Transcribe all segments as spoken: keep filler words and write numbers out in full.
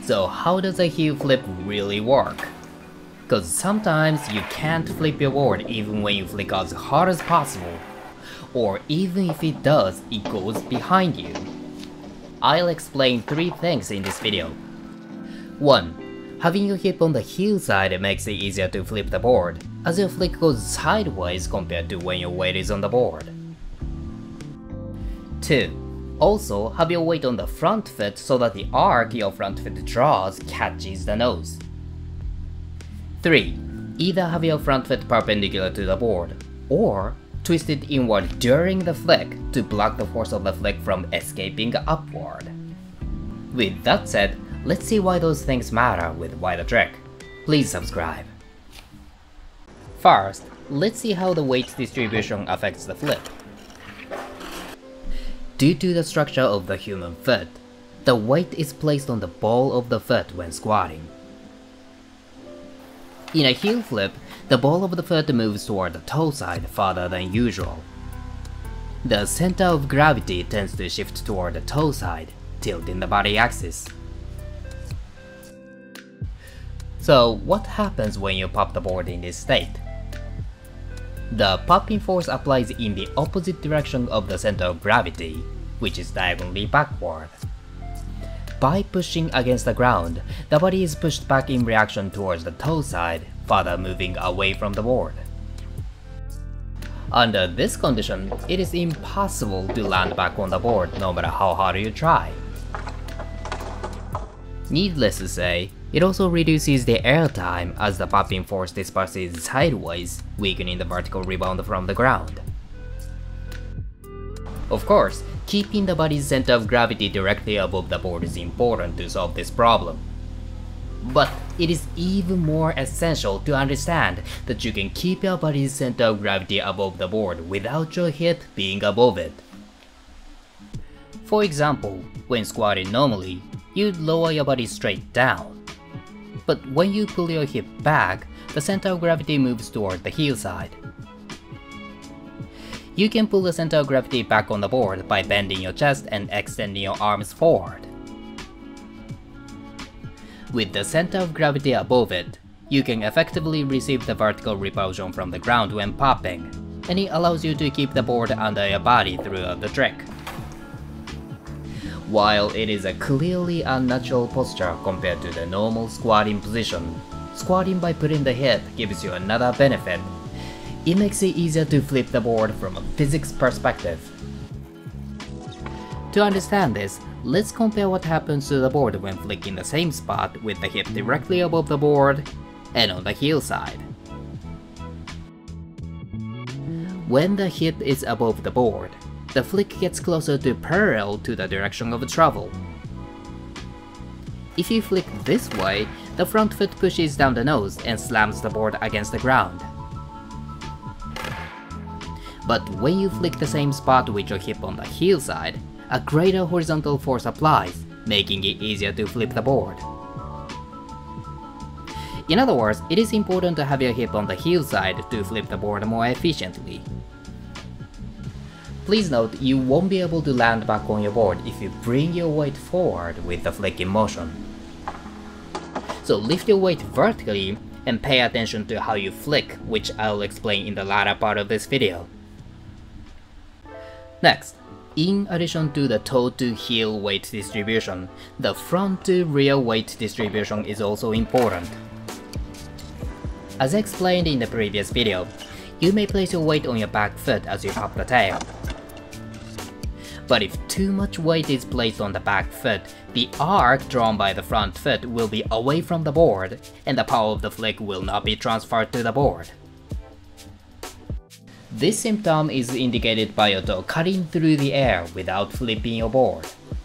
So how does a heel flip really work? Cause sometimes you can't flip your board even when you flick as hard as possible, or even if it does, it goes behind you. I'll explain three things in this video. one. Having your hip on the heel side makes it easier to flip the board, as your flick goes sideways compared to when your weight is on the board. two. Also, have your weight on the front foot so that the arc your front foot draws catches the nose. three. Either have your front foot perpendicular to the board, or twist it inward during the flick to block the force of the flick from escaping upward. With that said, let's see why those things matter with Why the Trick. Please subscribe. First, let's see how the weight distribution affects the flip. Due to the structure of the human foot, the weight is placed on the ball of the foot when squatting. In a heel flip, the ball of the foot moves toward the toe side farther than usual. The center of gravity tends to shift toward the toe side, tilting the body axis. So what happens when you pop the board in this state? The popping force applies in the opposite direction of the center of gravity, which is diagonally backward. By pushing against the ground, the body is pushed back in reaction towards the toe side, further moving away from the board. Under this condition, it is impossible to land back on the board no matter how hard you try. Needless to say, it also reduces the air time as the popping force disperses sideways, weakening the vertical rebound from the ground. Of course, keeping the body's center of gravity directly above the board is important to solve this problem. But it is even more essential to understand that you can keep your body's center of gravity above the board without your hip being above it. For example, when squatting normally, you'd lower your body straight down. But when you pull your hip back, the center of gravity moves toward the heel side. You can pull the center of gravity back on the board by bending your chest and extending your arms forward. With the center of gravity above it, you can effectively receive the vertical repulsion from the ground when popping, and it allows you to keep the board under your body throughout the trick. While it is a clearly unnatural posture compared to the normal squatting position, squatting by putting the hip gives you another benefit. It makes it easier to flip the board from a physics perspective. To understand this, let's compare what happens to the board when flicking the same spot with the hip directly above the board and on the heel side. When the hip is above the board, the flick gets closer to parallel to the direction of travel. If you flick this way, the front foot pushes down the nose and slams the board against the ground. But when you flick the same spot with your hip on the heel side, a greater horizontal force applies, making it easier to flip the board. In other words, it is important to have your hip on the heel side to flip the board more efficiently. Please note, you won't be able to land back on your board if you bring your weight forward with the flicking motion. So lift your weight vertically and pay attention to how you flick, which I'll explain in the latter part of this video. Next, in addition to the toe to heel weight distribution, the front to rear weight distribution is also important. As explained in the previous video, you may place your weight on your back foot as you pop the tail. But if too much weight is placed on the back foot, the arc drawn by the front foot will be away from the board, and the power of the flick will not be transferred to the board. This symptom is indicated by your toe cutting through the air without flipping your board.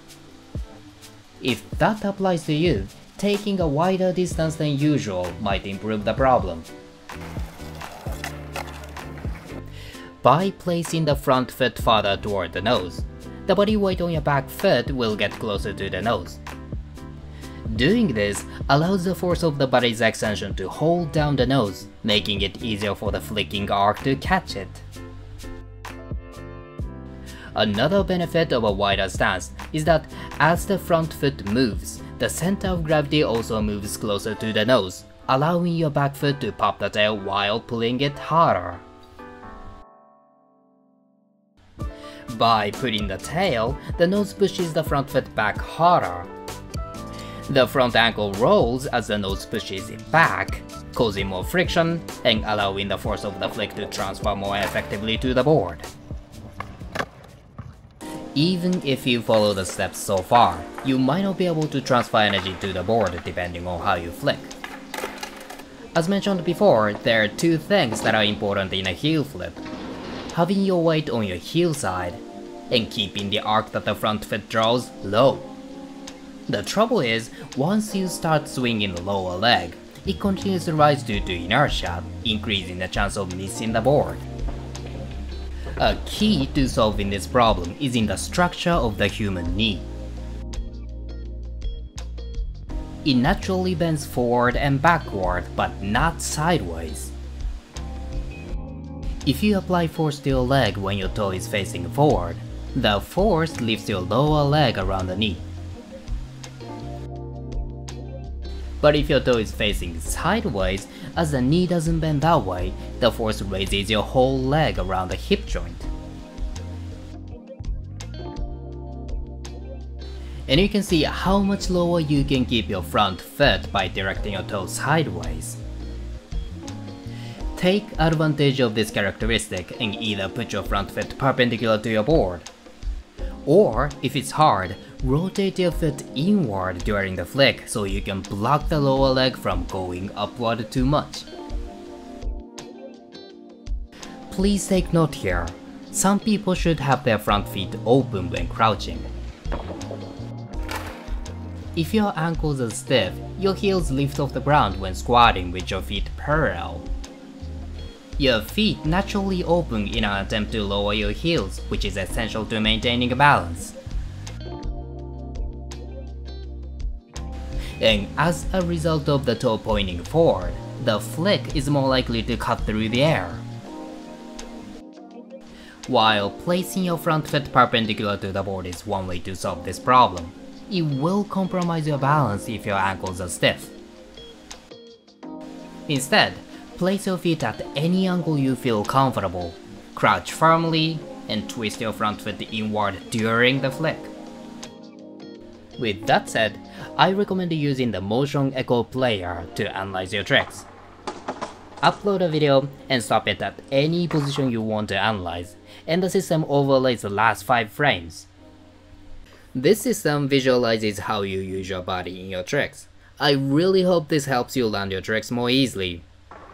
If that applies to you, taking a wider distance than usual might improve the problem. By placing the front foot farther toward the nose, the body weight on your back foot will get closer to the nose. Doing this allows the force of the body's extension to hold down the nose, making it easier for the flicking arc to catch it. Another benefit of a wider stance is that as the front foot moves, The center of gravity also moves closer to the nose, allowing your back foot to pop the tail while pulling it harder. By putting the tail, the nose pushes the front foot back harder. The front ankle rolls as the nose pushes it back, causing more friction and allowing the force of the flick to transfer more effectively to the board. Even if you follow the steps so far, you might not be able to transfer energy to the board depending on how you flick. As mentioned before, there are two things that are important in a heel flip: having your weight on your heel side, and keeping the arc that the front foot draws low. The trouble is, once you start swinging the lower leg, it continues to rise due to inertia, increasing the chance of missing the board. A key to solving this problem is in the structure of the human knee. It naturally bends forward and backward, but not sideways. If you apply force to your leg when your toe is facing forward, the force lifts your lower leg around the knee. But if your toe is facing sideways, as the knee doesn't bend that way, the force raises your whole leg around the hip joint. And you can see how much lower you can keep your front foot by directing your toe sideways. Take advantage of this characteristic and either put your front foot perpendicular to your board, or if it's hard, rotate your foot inward during the flick so you can block the lower leg from going upward too much. Please take note here, some people should have their front feet open when crouching. If your ankles are stiff, your heels lift off the ground when squatting with your feet parallel. Your feet naturally open in an attempt to lower your heels, which is essential to maintaining a balance. And as a result of the toe pointing forward, the flick is more likely to cut through the air. While placing your front foot perpendicular to the board is one way to solve this problem, it will compromise your balance if your ankles are stiff. Instead, place your feet at any angle you feel comfortable, crouch firmly, and twist your front foot inward during the flick. With that said, I recommend using the Motion Echo Player to analyze your tricks. Upload a video and stop it at any position you want to analyze, and the system overlays the last five frames. This system visualizes how you use your body in your tricks. I really hope this helps you land your tricks more easily.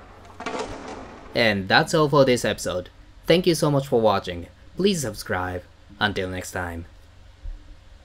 And that's all for this episode. Thank you so much for watching. Please subscribe. Until next time.